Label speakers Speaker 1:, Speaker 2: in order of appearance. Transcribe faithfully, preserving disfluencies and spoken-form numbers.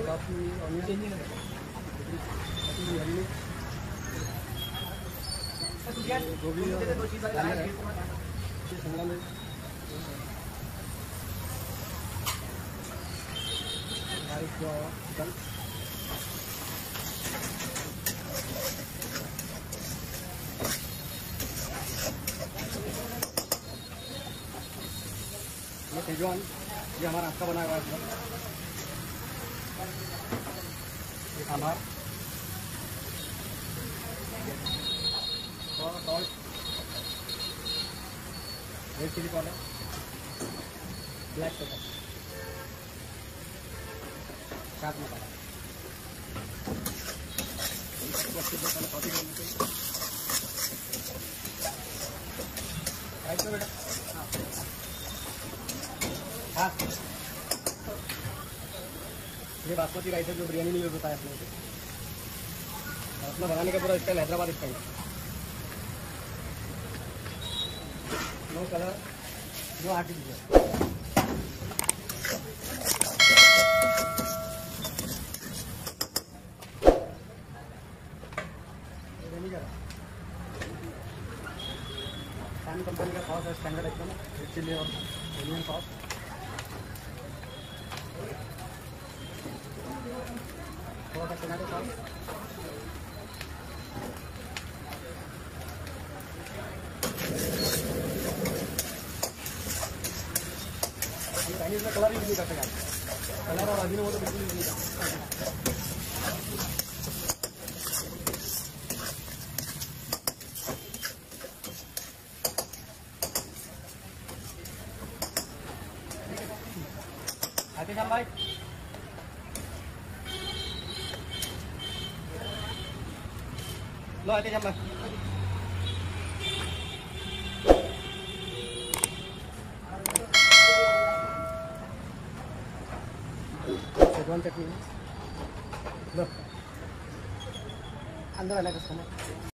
Speaker 1: गोभी शिमला मिर्च ये शेजवान, ये हमारा आपका बना हुआ है इसमें। ये सांभर और salt, red chilli powder, black pepper, chaat masala. अच्छे से पहले कॉफी करनी चाहिए। राइस में बेटा हाँ, ये बासमती राइस है जो बिरयानी में यूज होता है अपने से। अपना बनाने का पूरा style Hyderabad style. No colour, no artificial. Same company का सॉस है स्टैंडर्ड एकदम, रेड चिली और ऑनियन सॉस। थोड़ा सा टमाटो सॉस, चाइनीज में कलर यूज नहीं करते हैं, कलर और अजीनो वो तो बिल्कुल यूज नहीं करते। आते श्याम भाई, लो आते श्याम भाई। शेजवान चटनी लो, अंदर आना कस्टमर।